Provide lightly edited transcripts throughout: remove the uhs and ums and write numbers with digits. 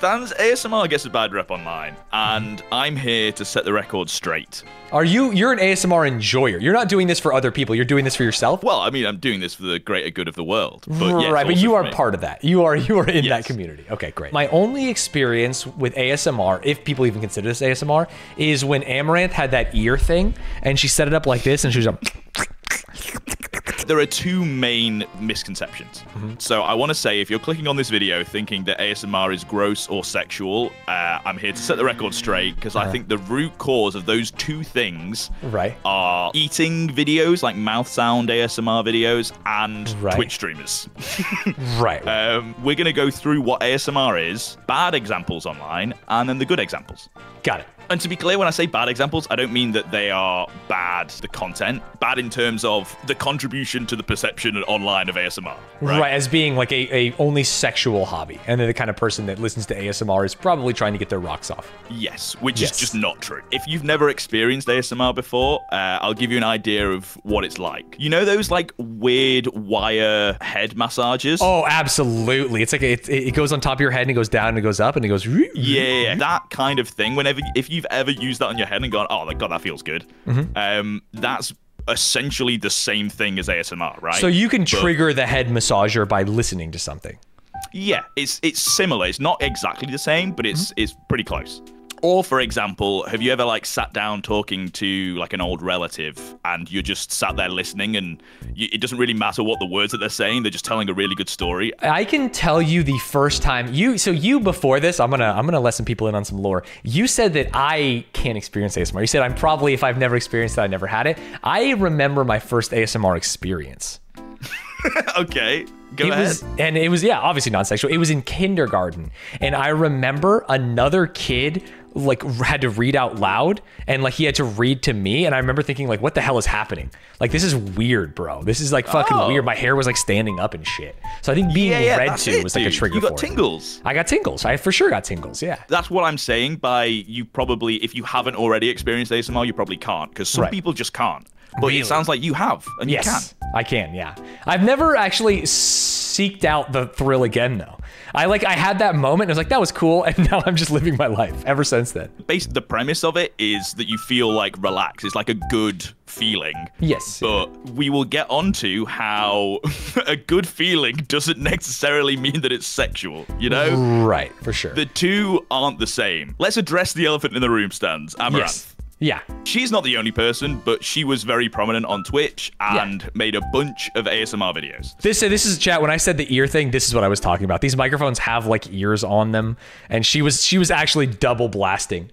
understands ASMR gets a bad rep online, and I'm here to set the record straight. You're an ASMR enjoyer. You're not doing this for other people. You're doing this for yourself? Well, I mean, I'm doing this for the greater good of the world. But yes, right, but you are me. part of that. You are in that community. Okay, great. My only experience with ASMR, if people even consider this ASMR, is when Amaranth had that ear thing, and she set it up like this, and she was like... There are two main misconceptions. So I want to say, if you're clicking on this video thinking that ASMR is gross or sexual, I'm here to set the record straight, because I think the root cause of those two things are eating videos, like mouth sound ASMR videos, and Twitch streamers. We're going to go through what ASMR is, bad examples online, and then the good examples. Got it. And to be clear, when I say bad examples, I don't mean that they are bad, the content, bad in terms of the contribution to the perception online of ASMR. Right, as being like a only sexual hobby. And then the kind of person that listens to ASMR is probably trying to get their rocks off. Yes, which is just not true. If you've never experienced ASMR before, I'll give you an idea of what it's like. You know those like weird wire head massages? Oh, absolutely. It's like it goes on top of your head and it goes down and it goes up and it goes... Yeah, that kind of thing. If you've ever used that on your head and gone, oh my God, that feels good. That's essentially the same thing as ASMR, right? So you can trigger the head massager by listening to something. Yeah, it's similar. It's not exactly the same, but it's pretty close. Or, for example, have you ever like sat down talking to like an old relative and you're just sat there listening and it doesn't really matter what the words that they're saying, they're just telling a really good story? I can tell you the first time you before this, I'm gonna let some people in on some lore. You said that I can't experience ASMR. You said I'm probably, if I've never experienced it, I never had it. I remember my first ASMR experience. Okay, go ahead. And it was, obviously non-sexual. It was in kindergarten. And I remember another kid like had to read out loud and like he had to read to me. And I remember thinking like, what the hell is happening? Like, this is weird, bro. This is like fucking weird. My hair was like standing up and shit. So I think being read to was like a trigger for it. You got tingles. I got tingles. I for sure got tingles, yeah. That's what I'm saying by you probably, if you haven't already experienced ASMR, you probably can't, because some people just can't. But it sounds like you have, and you can. I can, yeah. I've never actually seeked out the thrill again, though. I had that moment, and I was like, that was cool, and now I'm just living my life ever since then. Basically, the premise of it is that you feel like relaxed. It's like a good feeling. Yes. But we will get onto how a good feeling doesn't necessarily mean that it's sexual, you know? Right, for sure. The two aren't the same. Let's address the elephant in the room, Stans. Amaranth. Yes. Yeah. She's not the only person, but she was very prominent on Twitch and made a bunch of ASMR videos. This is chat. When I said the ear thing, this is what I was talking about. These microphones have like ears on them, and she was actually double blasting.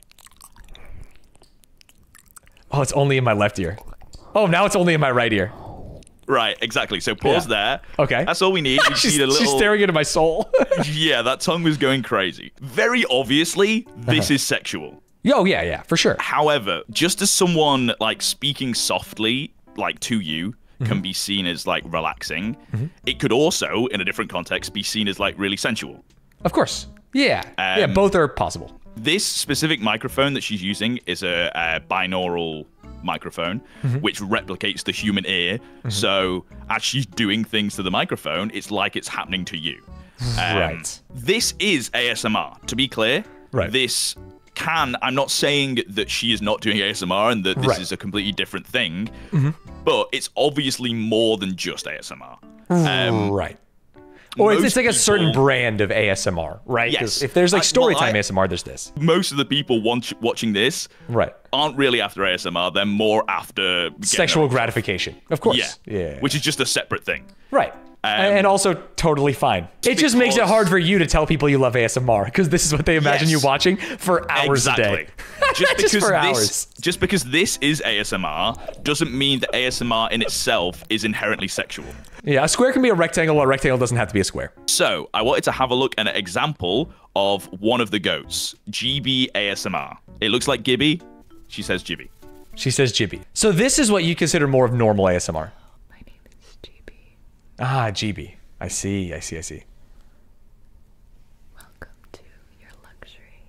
Oh, it's only in my left ear. Oh, now it's only in my right ear. Right, exactly. So pause there. Okay. That's all we need. We she's, need a little... she's staring into my soul. Yeah, that tongue was going crazy. Very obviously, this is sexual. Oh, yeah, for sure. However, just as someone like speaking softly, like to you, can be seen as like relaxing, it could also, in a different context, be seen as like really sensual. Of course. Yeah. Both are possible. This specific microphone that she's using is a binaural microphone, which replicates the human ear. So as she's doing things to the microphone, it's like it's happening to you. Right. This is ASMR, to be clear. Right. I'm not saying that she is not doing ASMR and that this is a completely different thing, but it's obviously more than just ASMR. Right. Or it's like a certain brand of ASMR, right? Yes. If there's like storytime ASMR, there's this. Most of the people watching this aren't really after ASMR. They're more after sexual gratification. Of course. Yeah. Which is just a separate thing. Right. And also totally fine. It just makes it hard for you to tell people you love ASMR because this is what they imagine you watching for hours a day. Just because this is ASMR doesn't mean that ASMR in itself is inherently sexual. Yeah, a square can be a rectangle, while a rectangle doesn't have to be a square. So I wanted to have a look at an example of one of the goats, GB ASMR. It looks like Gibby. She says Gibby. She says Gibby. So this is what you consider more of normal ASMR. Ah, GB. I see. Welcome to your luxury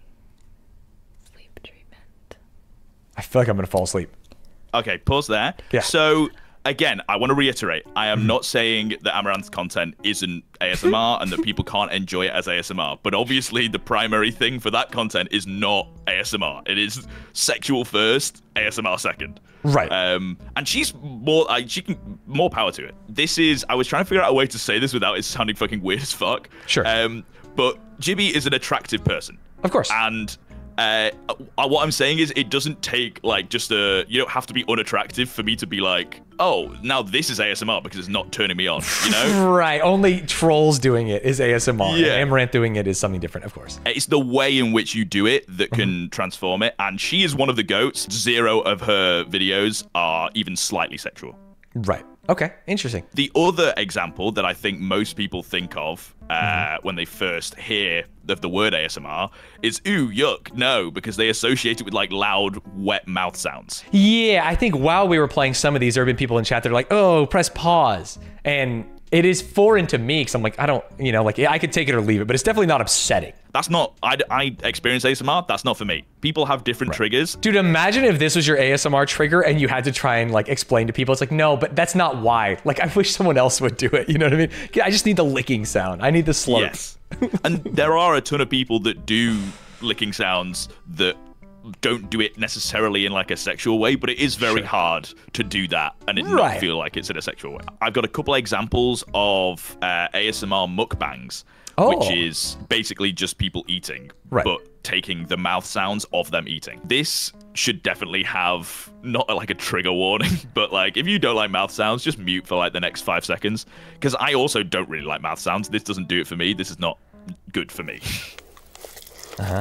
sleep treatment. I feel like I'm going to fall asleep. Okay, pause there. Yeah. So again, I want to reiterate, I am not saying that Amaranth's content isn't ASMR and that people can't enjoy it as ASMR. But obviously, the primary thing for that content is not ASMR. It is sexual first, ASMR second. Right. And she's more, more power to it. I was trying to figure out a way to say this without it sounding fucking weird as fuck. Sure. But Jibby is an attractive person. Of course. And what I'm saying is it doesn't take like you don't have to be unattractive for me to be like, oh, now this is ASMR because it's not turning me on, you know? Right. Only trolls doing it is ASMR. Yeah. And Amaranth doing it is something different, of course. It's the way in which you do it that can transform it. And she is one of the GOATs. 0 of her videos are even slightly sexual. Right. Okay. Interesting. The other example that I think most people think of when they first hear of the word ASMR is, ooh, yuck, no, because they associate it with like loud, wet mouth sounds. Yeah, I think while we were playing some of these, there have been people in chat that are like, oh, press pause. And it is foreign to me because I'm like, I don't, like I could take it or leave it, but it's definitely not upsetting. That's not, I experience ASMR, that's not for me. People have different triggers. Dude, imagine if this was your ASMR trigger and you had to try and like explain to people. It's like, no, but that's not why. Like, I wish someone else would do it. You know what I mean? I just need the licking sound. I need the slurp. Yes. And there are a ton of people that do licking sounds that don't do it necessarily in like a sexual way, but it is very hard to do that and it not feel like it's in a sexual way. I've got a couple of examples of ASMR mukbangs, which is basically just people eating, but taking the mouth sounds of them eating. This should definitely have not like a trigger warning, but like if you don't like mouth sounds, just mute for like the next 5 seconds. Because I also don't really like mouth sounds. This doesn't do it for me. This is not good for me. Uh-huh.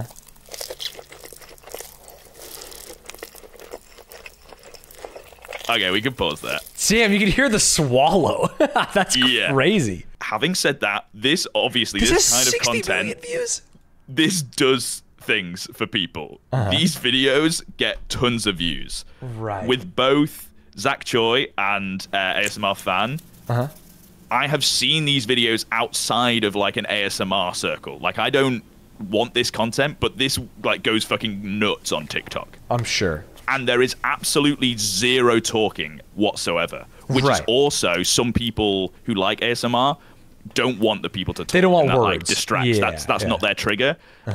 Okay, we can pause there. Sam, you can hear the swallow. That's crazy. Having said that, this obviously, this kind of content, views. This does things for people. These videos get tons of views. Right. With both Zach Choi and ASMR Fan, I have seen these videos outside of like an ASMR circle. Like I don't want this content, but this like goes fucking nuts on TikTok. I'm sure. And there is absolutely 0 talking whatsoever, which is also some people who like ASMR don't want the people to talk. They don't want that, words. Like, distracts. Yeah, that's not their trigger.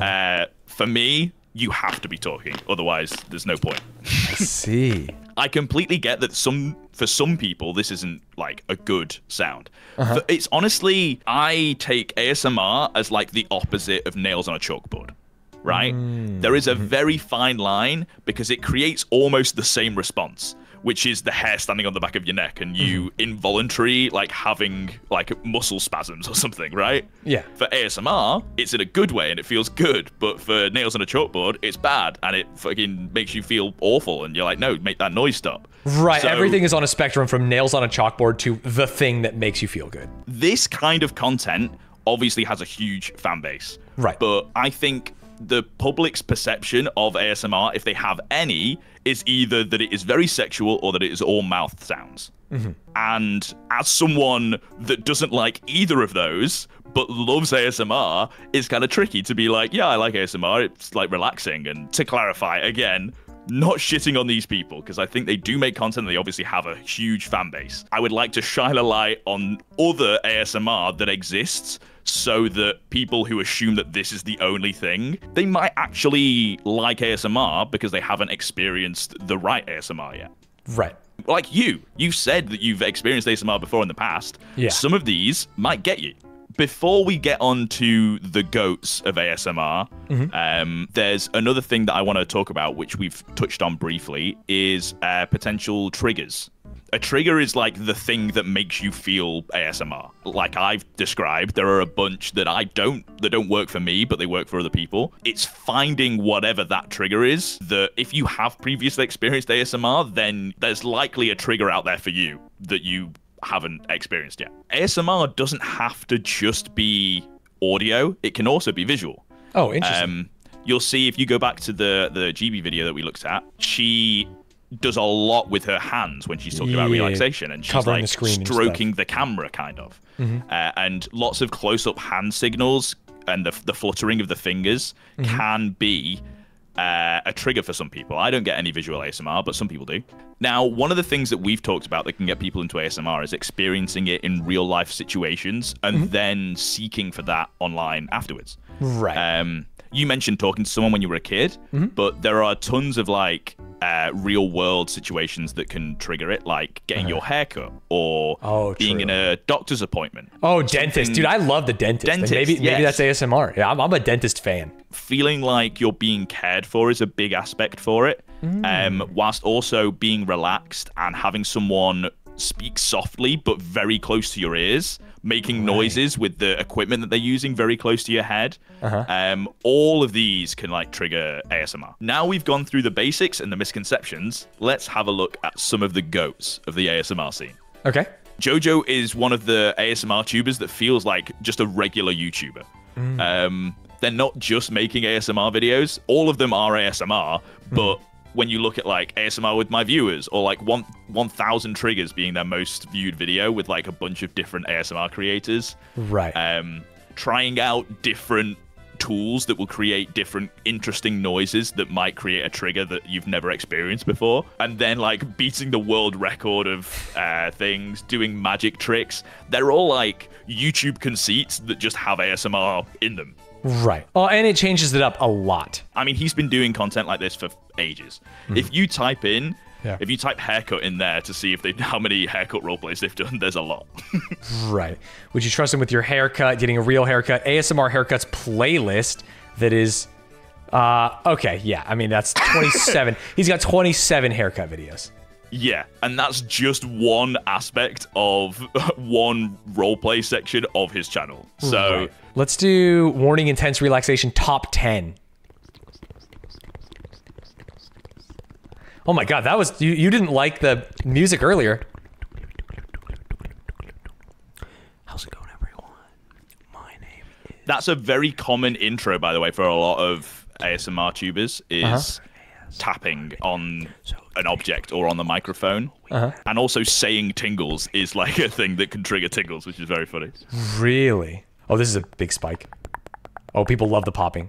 For me, you have to be talking. Otherwise, there's no point. I see. I completely get that for some people, this isn't like a good sound. It's honestly, I take ASMR as like the opposite of nails on a chalkboard. Right? There is a very fine line because it creates almost the same response, which is the hair standing on the back of your neck and you involuntary like having like muscle spasms or something, right? Yeah. For ASMR, it's in a good way and it feels good, but for nails on a chalkboard, it's bad and it fucking makes you feel awful and you're like, no, make that noise stop. Right. So, everything is on a spectrum from nails on a chalkboard to the thing that makes you feel good. This kind of content obviously has a huge fan base. Right. But I think the public's perception of ASMR, if they have any, is either that it is very sexual or that it is all mouth sounds. And as someone that doesn't like either of those, but loves ASMR, it's kind of tricky to be like, yeah, I like ASMR. It's like relaxing. And to clarify, again, not shitting on these people, because I think they do make content and they obviously have a huge fan base. I would like to shine a light on other ASMR that exists so that people who assume that this is the only thing, they might actually like ASMR because they haven't experienced the right ASMR yet. Right. Like you said that you've experienced ASMR before in the past. Yeah. Some of these might get you. Before we get on to the GOATs of ASMR, there's another thing that I want to talk about, which we've touched on briefly, is potential triggers. A trigger is like the thing that makes you feel ASMR. Like I've described, there are a bunch that don't work for me, but they work for other people. It's finding whatever that trigger is, that if you have previously experienced ASMR, then there's likely a trigger out there for you that you haven't experienced yet. ASMR doesn't have to just be audio. It can also be visual. Oh, interesting. You'll see if you go back to the GB video that we looked at, she does a lot with her hands when she's talking about relaxation, and she's covering like the screen stroking the camera kind of, and lots of close-up hand signals and the fluttering of the fingers can be a trigger for some people. I don't get any visual ASMR, but some people do. Now, one of the things that we've talked about that can get people into ASMR is experiencing it in real life situations and then seeking for that online afterwards. Right. You mentioned talking to someone when you were a kid, but there are tons of like real world situations that can trigger it, like getting your haircut or being in a doctor's appointment. Oh, dentist. Dude, I love the dentist. Maybe that's ASMR. Yeah, I'm a dentist fan. Feeling like you're being cared for is a big aspect for it, whilst also being relaxed and having someone speak softly but very close to your ears, making noises with the equipment that they're using very close to your head. All of these can like trigger ASMR. Now we've gone through the basics and the misconceptions, let's have a look at some of the goats of the ASMR scene. Okay. Jojo is one of the ASMR tubers that feels like just a regular YouTuber. They're not just making ASMR videos. All of them are ASMR, but when you look at like ASMR with my viewers or like 1,000 triggers being their most viewed video with like a bunch of different ASMR creators. Right. Trying out different tools that will create different interesting noises that might create a trigger that you've never experienced before. And then like beating the world record of things, doing magic tricks. They're all like YouTube conceits that just have ASMR in them. Right. Oh, and it changes it up a lot. I mean, he's been doing content like this for ages. If you type in, if you type haircut in there to see if how many haircut roleplays they've done, there's a lot. Right. Would you trust him with your haircut, getting a real haircut? ASMR haircuts playlist that is, okay, yeah. I mean, that's 27. He's got 27 haircut videos. Yeah, and that's just one aspect of one roleplay section of his channel. So let's do warning intense relaxation top 10. Oh my god, that was you didn't like the music earlier. How's it going, everyone? My name is... That's a very common intro, by the way, for a lot of ASMR tubers is tapping on an object or on the microphone. And also saying tingles is like a thing that can trigger tingles, which is very funny. Really? Oh, this is a big spike. Oh, people love the popping.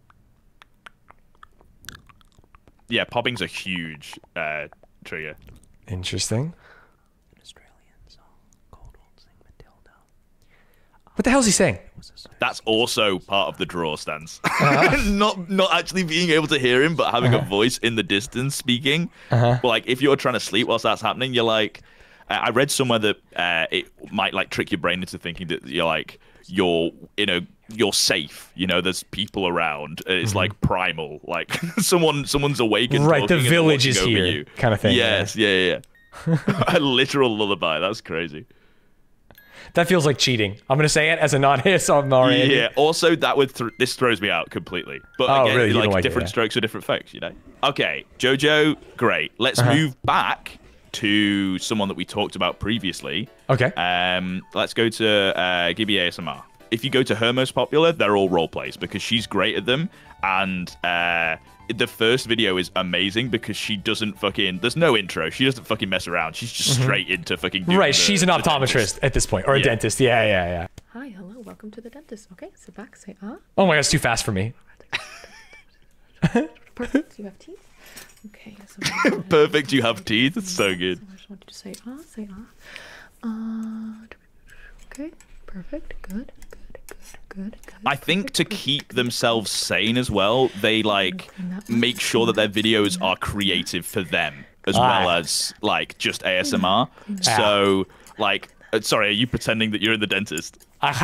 Yeah, popping's a huge trigger. Interesting. An Australian song called Won't Sing Matilda. What the hell is he saying? That's also part of the draw stance. Not actually being able to hear him, but having a voice in the distance speaking. But like if you're trying to sleep whilst that's happening, you're like, I read somewhere that it might like trick your brain into thinking that you're safe. You know, there's people around. It's like primal. Like someone's awake and right. The talking village is over here, you. kind of thing. Yes, yeah. A literal lullaby. That's crazy. That feels like cheating. I'm gonna say it as a non-ASMR. Yeah. Also, that would this throws me out completely. But again, really? like different strokes for different folks, you know. Okay, Jojo, great. Let's move back to someone that we talked about previously. Okay. Let's go to Gibby ASMR. If you go to her most popular, they're all role plays because she's great at them. And the first video is amazing because she doesn't fucking... There's no intro. She doesn't fucking mess around. She's just straight into fucking doing right, she's an optometrist at this point. Or a dentist. Yeah. Hi, hello, welcome to the dentist. Okay, sit back, say ah. Oh my god, it's too fast for me. Perfect, you have teeth? Okay, so... Perfect, you have teeth? It's so good. So I just want you to say ah, say ah. Okay, perfect, good. I think to keep themselves sane as well, they like make sure that their videos are creative for them as well as like just ASMR. So like, sorry, are you pretending that you're in the dentist?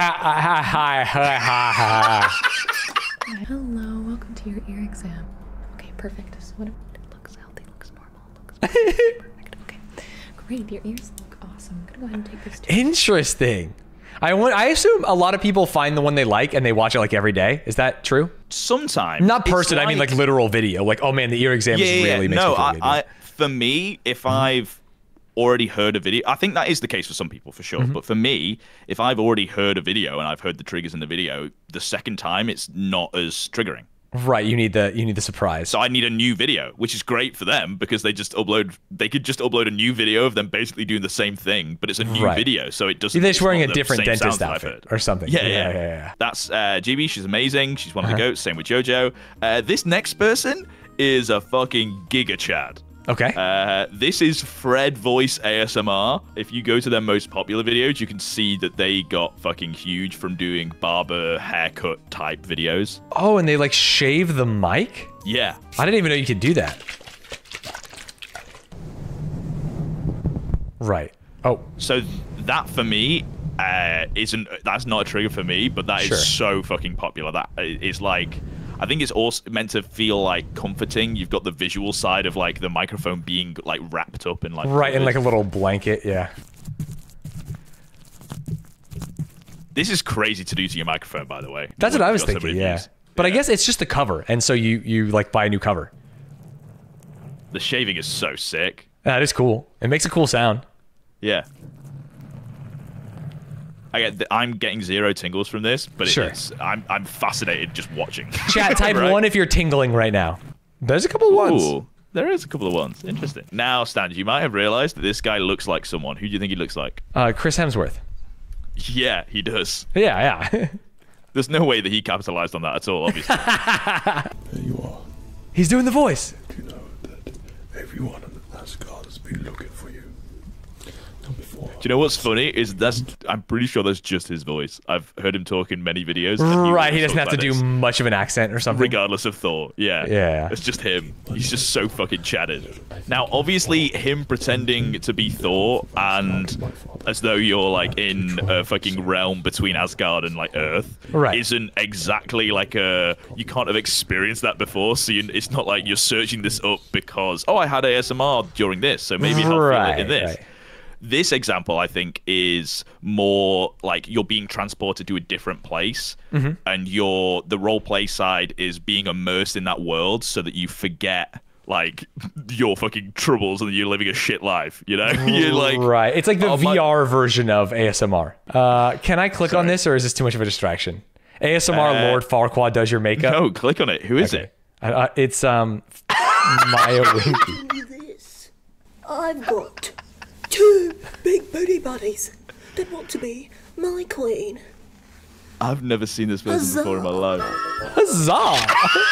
Hello, welcome to your ear exam. Okay, perfect. So what it looks healthy, looks normal, looks perfect. Okay, great. Your ears look awesome. I'm gonna go ahead and take this. Interesting. I assume a lot of people find the one they like and they watch it like every day. Is that true? Sometimes. Not person. I mean like literal video. Like, oh man, the ear exam really makes me feel good. For me, if I've already heard a video, I think that is the case for some people for sure. But for me, if I've already heard a video and I've heard the triggers in the video, the second time it's not as triggering. Right, you need the surprise. So I need a new video, which is great for them because they could just upload a new video of them basically doing the same thing, but it's a new video, so it doesn't. They're just wearing it's a not the different same dentist sounds that I've outfit heard. or something. Yeah. That's GB. She's amazing. She's one of the goats. Same with JoJo. This next person is a fucking Giga Chad. Okay. This is Fred Voice ASMR. If you go to their most popular videos, you can see that they got fucking huge from doing barber haircut type videos. Oh, and they like shave the mic? Yeah. I didn't even know you could do that. Right. Oh. So that for me that's not a trigger for me, but that is so fucking popular. That is like, I think it's also meant to feel like comforting. You've got the visual side of like the microphone being like wrapped up in like in like a little blanket, yeah. This is crazy to do to your microphone, by the way. That's what I was Got so thinking, many yeah. views. But I guess it's just the cover, and so you like buy a new cover. The shaving is so sick. That is cool. It makes a cool sound. Yeah. I'm getting zero tingles from this, but I'm fascinated just watching. Chat, type Right? 1 if you're tingling right now. There's a couple ones. Ooh, there is a couple of ones. Interesting. Now, Stan, you might have realized that this guy looks like someone. Who do you think he looks like? Chris Hemsworth. Yeah, he does. Yeah. There's no way that he capitalized on that at all, obviously. There you are. He's doing the voice. You know that everyone in Asgard has been looking for you. Not before. Do you know what's funny? I'm pretty sure that's just his voice. I've heard him talk in many videos. Right, he doesn't have to do much of an accent or something. Regardless of Thor. Yeah. Yeah. It's just him. He's just so fucking chatted. Now, obviously, him pretending to be Thor and as though you're like in a fucking realm between Asgard and like Earth isn't exactly like you can't have experienced that before. So it's not like you're searching this up because, I had ASMR during this, so maybe I'll feel it in this. Right. This example, I think, is more like you're being transported to a different place, and the role play side is being immersed in that world so that you forget like your fucking troubles and you're living a shit life. You know, you're like It's like the VR version of ASMR. Can I click on this, or is this too much of a distraction? ASMR Lord Farquaad does your makeup. No, click on it. Who is it? It's Maya Winky. This. I've got 2 big booty buddies that want to be my queen. I've never seen this person before in my life. Huzzah!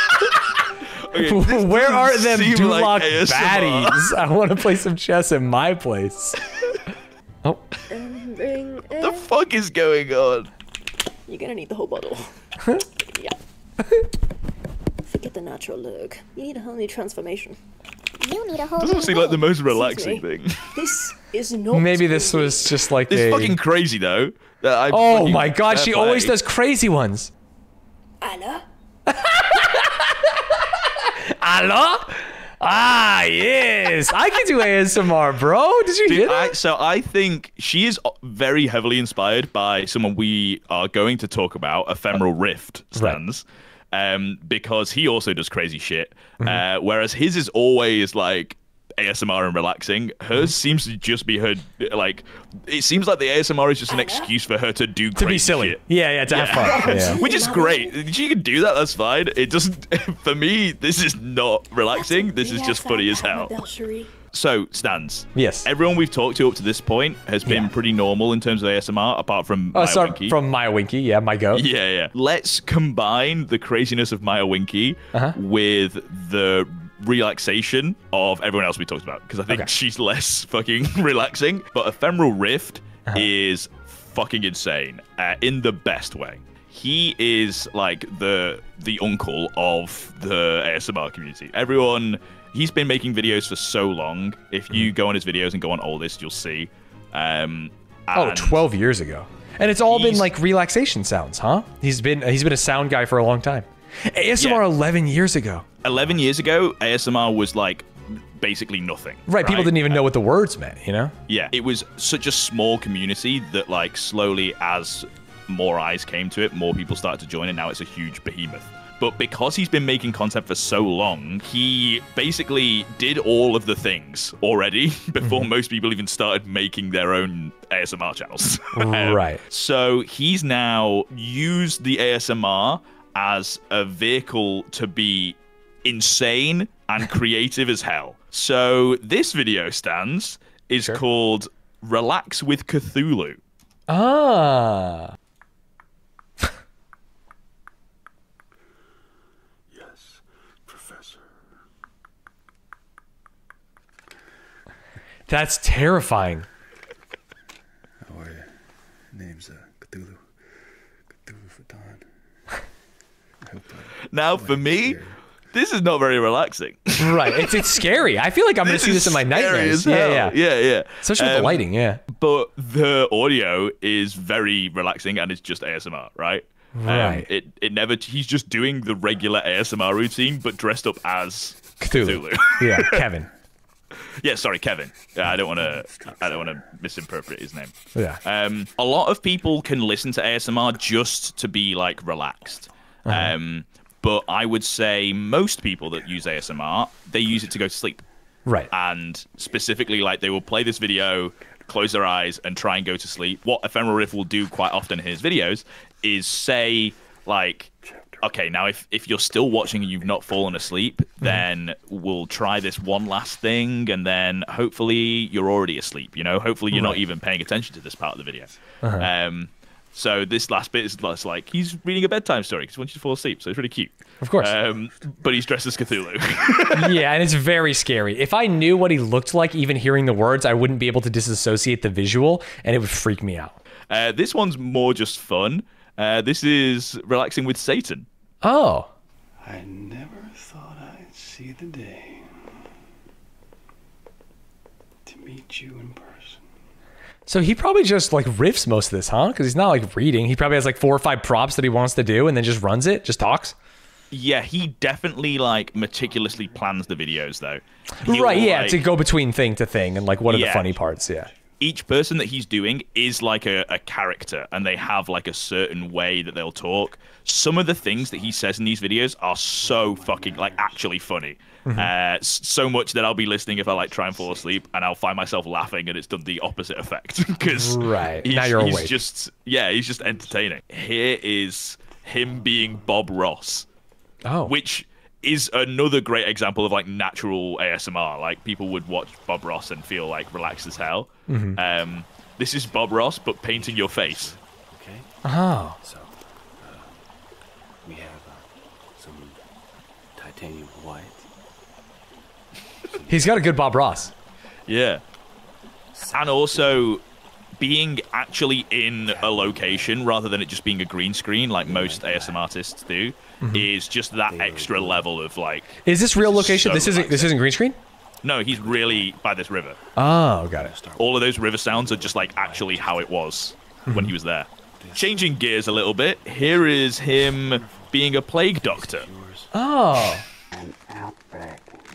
Okay, Where are them seem Duloc like ASMR. baddies? I want to play some chess in my place. Oh. The fuck is going on? You're gonna need the whole bottle. Yeah. Forget the natural look. You need a whole new transformation. You need a whole Doesn't seem like the most Excuse relaxing me. thing. This is not. Maybe this was just like It's fucking crazy though. Oh my god, she always does crazy ones. Anna? Hello? Ah, yes. I can do ASMR, bro. Did you hear that? So I think she is very heavily inspired by someone we are going to talk about, Ephemeral Rift stands, because he also does crazy shit. Whereas his is always like ASMR and relaxing. Hers seems to just be her, like, it seems like the ASMR is just an excuse for her to do crazy To be silly. shit. Yeah, to have fun. Yeah. Which is great. She can do that, that's fine. It doesn't, for me, this is not relaxing. This is just funny as hell. So, Stans. Yes. Everyone we've talked to up to this point has been pretty normal in terms of ASMR, apart from Maya Winky. From Maya Winky, yeah, my goat. Yeah. Let's combine the craziness of Maya Winky with the relaxation of everyone else we talked about, because I think she's less fucking relaxing. But Ephemeral Rift is fucking insane in the best way. He is like the uncle of the ASMR community. He's been making videos for so long. If you go on his videos and go on Oldest, you'll see. 12 years ago. And it's all been like relaxation sounds, huh? He's been a sound guy for a long time. ASMR 11 years ago. 11 years ago, ASMR was like basically nothing. Right, people didn't even know what the words meant, you know? Yeah, it was such a small community that like slowly as more eyes came to it, more people started to join, and now it's a huge behemoth. But because he's been making content for so long, he basically did all of the things already before most people even started making their own ASMR channels. Right. So he's now used the ASMR as a vehicle to be insane and creative as hell. So this video stands is called Relax with Cthulhu. Ah. Yes, Professor. That's terrifying. How are you? Name's Cthulhu. Cthulhu for Dawn. I hope Now, for me, this is not very relaxing. Right. It's scary. I feel like I'm going to see this in my nightmares. Yeah. Especially with the lighting, yeah. But the audio is very relaxing and it's just ASMR, right? Right. It never. He's just doing the regular ASMR routine, but dressed up as Cthulhu. Yeah, Kevin. Yeah, sorry, Kevin. I don't want to misinterpret his name. Yeah. A lot of people can listen to ASMR just to be like relaxed. But I would say most people that use ASMR, they use it to go to sleep. Right. And specifically, like, they will play this video, close their eyes, and try and go to sleep. What Ephemeral Rift will do quite often in his videos is say, like, okay, now if you're still watching and you've not fallen asleep, then we'll try this one last thing, and then hopefully you're already asleep, you know? Hopefully you're not even paying attention to this part of the video. So this last bit is less like he's reading a bedtime story because he wants you to fall asleep, so it's really cute. Of course. But he's dressed as Cthulhu. Yeah, and it's very scary. If I knew what he looked like, even hearing the words, I wouldn't be able to disassociate the visual, and it would freak me out. This one's more just fun. This is Relaxing with Satan. Oh. I never thought I'd see the day to meet you in person. So he probably just like riffs most of this, huh? Because he's not like reading. He probably has like 4 or 5 props that he wants to do and then just runs it, just talks. Yeah, he definitely like meticulously plans the videos though. Right, yeah, like, to go between thing to thing and like what are the funny parts, yeah. Each person that he's doing is like a character and they have like a certain way that they'll talk. Some of the things that he says in these videos are so fucking like actually funny. So much that I'll be listening if I like try and fall asleep and I'll find myself laughing and it's done the opposite effect because now you're awake. He's just entertaining. Here is him being Bob Ross. Oh. Which is another great example of like natural ASMR. Like people would watch Bob Ross and feel like relaxed as hell. This is Bob Ross, but painting your face. Okay. Oh. So, we have some titanium white. He's got a good Bob Ross. Yeah. And also being actually in a location rather than it just being a green screen like most ASMR artists do is just that extra level of like. Is this real location? so This isn't green screen? No, he's really by this river. Oh, got it. All of those river sounds are just like actually how it was when he was there. Changing gears a little bit, here is him being a plague doctor. Oh. An outbreak.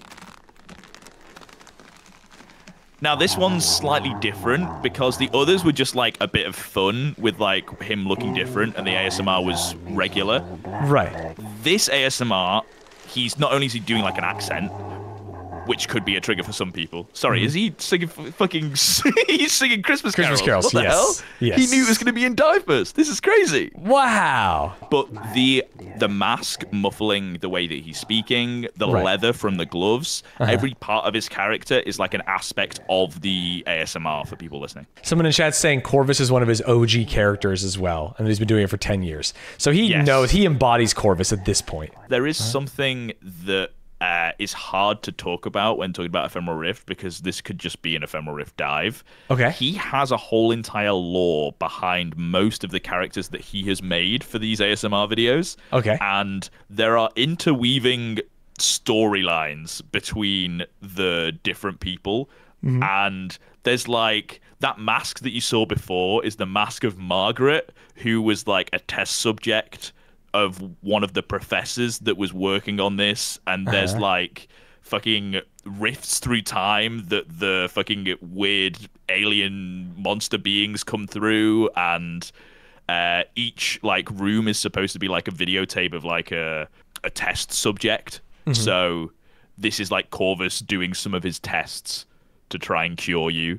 Now this one's slightly different because the others were just like a bit of fun with like him looking different and the ASMR was regular. Right. This ASMR, he's not only is he doing like an accent, which could be a trigger for some people. Sorry, is he singing fucking? He's singing Christmas carols. What the hell? Yes. He knew it was going to be in diapers. This is crazy. Wow. But the mask muffling the way that he's speaking, the leather from the gloves, every part of his character is like an aspect of the ASMR for people listening. Someone in chat's saying Corvus is one of his OG characters as well, and he's been doing it for 10 years. So he knows, he embodies Corvus at this point. There is something that is hard to talk about when talking about Ephemeral Rift because this could just be an Ephemeral Rift dive. Okay. He has a whole entire lore behind most of the characters that he has made for these ASMR videos. Okay. And there are interweaving storylines between the different people. And there's like that mask that you saw before is the mask of Margaret, who was like a test subject of one of the professors that was working on this, and there's like fucking rifts through time that the fucking weird alien monster beings come through, and each like room is supposed to be like a videotape of like a test subject. So this is like Corvus doing some of his tests to try and cure you.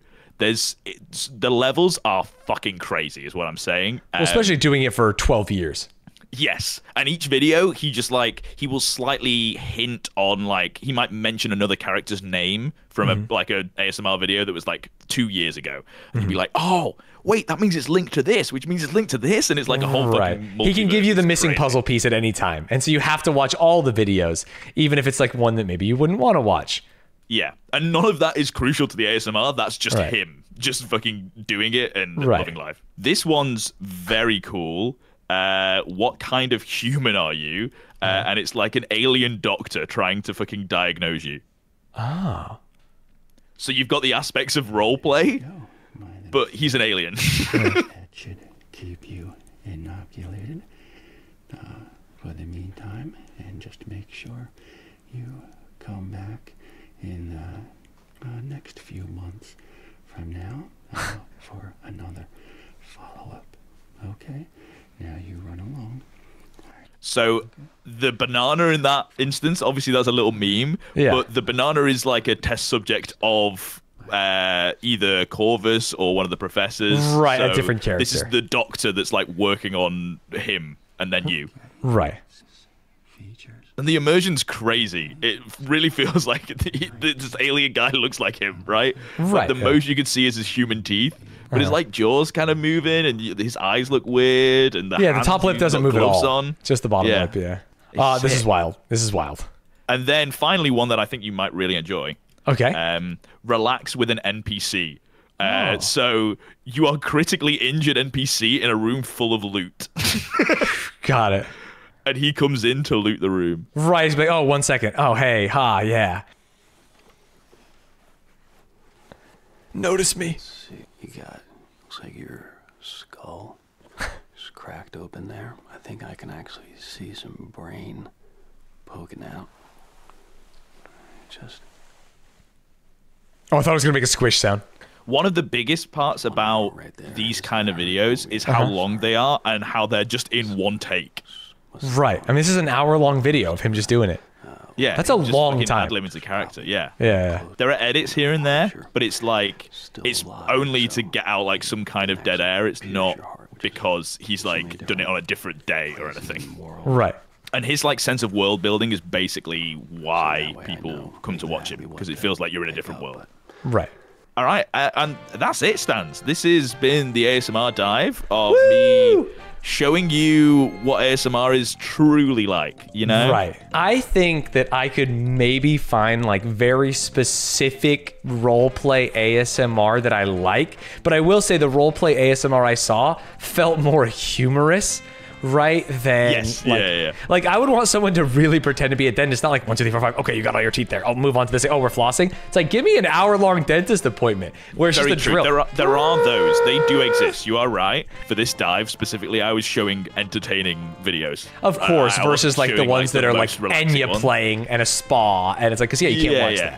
The levels are fucking crazy is what I'm saying. Well, especially doing it for 12 years. Yes, and each video he just like he will slightly hint on like he might mention another character's name from a ASMR video that was like 2 years ago, and you'd be like, oh wait, that means it's linked to this, which means it's linked to this, and it's like a whole fucking He can give you the multiverse. It's missing crazy. puzzle piece at any time, and so you have to watch all the videos, even if it's like one that maybe you wouldn't want to watch. Yeah, and none of that is crucial to the ASMR. That's just Right. him, just fucking doing it and Right. loving life. This one's very cool. What kind of human are you? And it's like an alien doctor trying to fucking diagnose you. Oh. So you've got the aspects of roleplay, but he's an alien. That should keep you inoculated for the meantime, and just make sure you come back in the next few months from now for another follow-up. Okay? Now you run along. So the banana in that instance, obviously that's a little meme, Yeah. but the banana is like a test subject of either Corvus or one of the professors. Right, a So different This is character. the doctor that's like working on him and then you. Right. Features. And the immersion's crazy. It really feels like this alien guy looks like him, right? Like Right, the yeah. most you can see is his human teeth. But his like jaws kind of moving, and his eyes look weird, and Yeah, the top lip doesn't move at all. On. Just the bottom Yeah. lip, yeah. It's This is sick. wild. This is wild. And then finally, one that I think you might really enjoy. Okay. Relax with an NPC. Oh. So you are critically injured NPC in a room full of loot, Got it. and he comes in to loot the room. Right. He's like, oh, 1 second. Oh, hey, ha, yeah. Notice me. See, you got, looks like your skull is cracked open there. I think I can actually see some brain poking out. Just Oh, I thought it was going to make a squish sound. One of the biggest parts about right there these is kind of videos is how long they are and how they're just in one take. Right. I mean, this is an hour-long video of him just doing it. Yeah, That's a just long fucking time. ad-lib into character. Yeah. Yeah. There are edits here and there, Sure. but it's like Still it's alive, only to so get out like some kind of dead air. It's pierce not your heart, which is because he's so like many done it on a different different day or anything. world. Right. And his like sense of world building is basically why way I people know come to watch him exactly what because it to feels like you're in a pick different up, world. but Right. All right, and that's it, Stans. This has been the ASMR dive of me showing you what ASMR is truly like, you know? Right. I think that I could maybe find like very specific roleplay ASMR that I like, but I will say the roleplay ASMR I saw felt more humorous. Right than Yes, like, yeah. like I would want someone to really pretend to be a dentist, not like 1, 2, 3, 4, 5. Okay, you got all your teeth there. I'll move on to this. Oh, we're flossing. It's like give me an hour-long dentist appointment where it's Very just a true. drill. There are those. They do exist. You are right. For this dive specifically, I was showing entertaining videos. Of course, I versus wasn't like the showing, ones that are like most relaxing Enya ones. playing and a spa, and it's like, because yeah, you can't watch that.